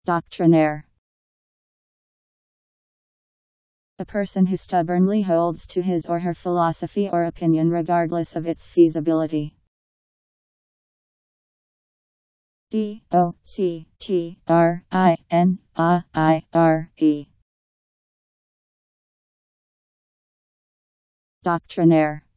Doctrinaire. A person who stubbornly holds to his or her philosophy or opinion regardless of its feasibility. Doctrinaire. Doctrinaire.